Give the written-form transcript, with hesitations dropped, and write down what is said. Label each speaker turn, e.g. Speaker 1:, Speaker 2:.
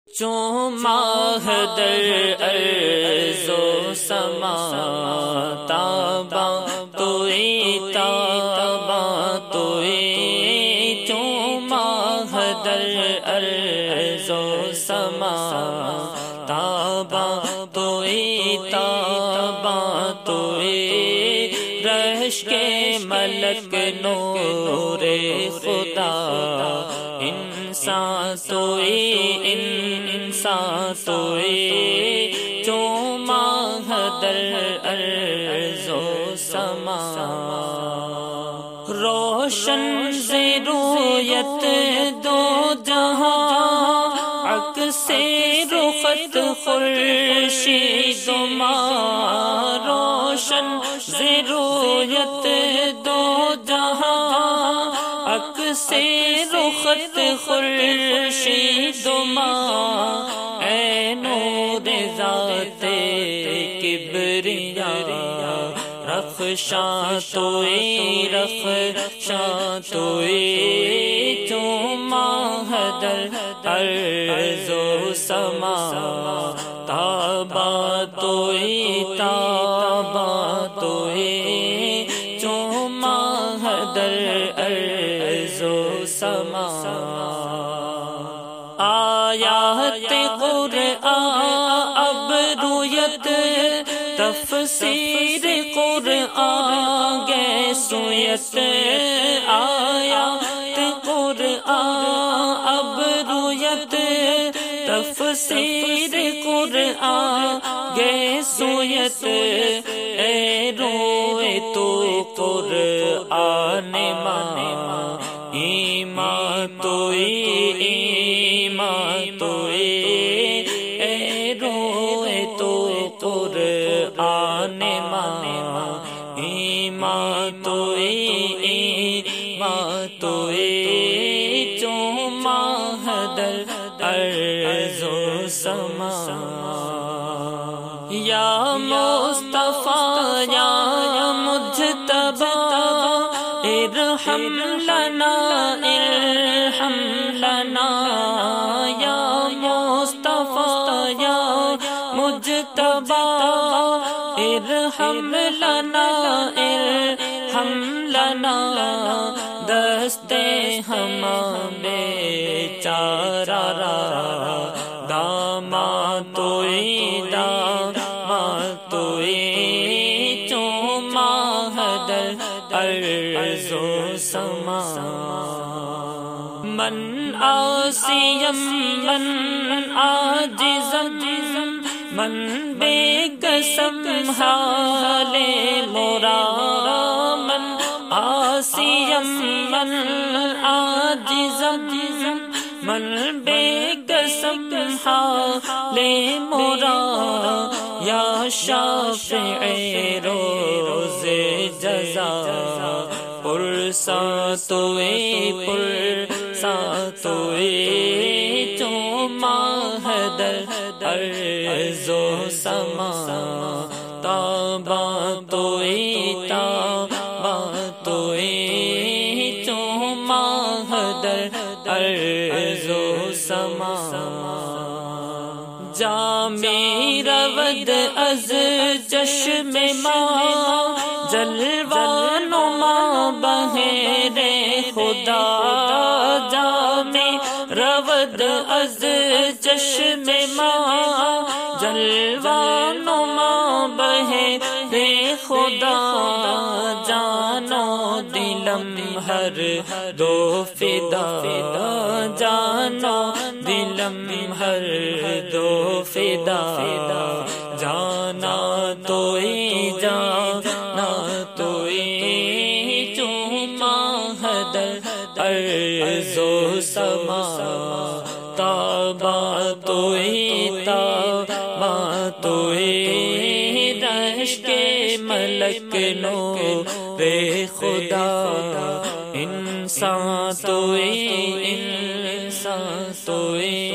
Speaker 1: چوں ماہ در ارض و سما تابا توئی تابا توئی چوں ماہ در ارض و سما تابا توئی تابا توئی رہش کے ملک نور خدا انسان توئی انسان توئی چوں ماہ در ارض و سما روشن ز رویت دو جہاں عکس رخت خورشید و ماہ روشن ز رویت دو جہاں عکس رخت خورشید و ماہ اے نور ذات کبریا رخشاں توئی رخشاں توئی چوں ماہ در ارض و سما تابا توئی تابا توئی چوں ماہ در ارض و سما آیات قرآن اب رویت تفسیر قرآن گے سویت آیات قرآن اب رویت تفسیر قرآن گے سویت اے روئے تو قرآن ماں ایمان توئی ایمان توئی اے روئے تو قرآن ماں ایمان توئی ایمان توئی چوں ماہ در ارض و سما یا مصطفیٰ یا مجتبی ارحم لنا ارحم لنا یا مصطفیٰ یا مجتبی ارحم لنا ارحم لنا دست ہم بیچارہ را داما توئی داما توئی چوں ماہ در ارض و سما من عاصیم من عاجزم من بے قسم حال مورا من عاصیم من عاجزم من بے قسم حال مورا یا شافع روز جزا پرساں توئی پرساں توئی چوں ماہ در ارض و سما تابا توئی تابا توئی چوں ماہ در ارض و سما جامی رود از چشم ماں جلوان ماں بہر خدا جامی رود از چشم ماں جلوان ماں بہر خدا جانو دلم ہر دو فدا جانو دلم ہر دو فدا جانا توئی جانا توئی چوں ماہ در ارض و سما تابا توئی تابا توئی رہش کے ملک نور خدا انسان توئی انسان توئی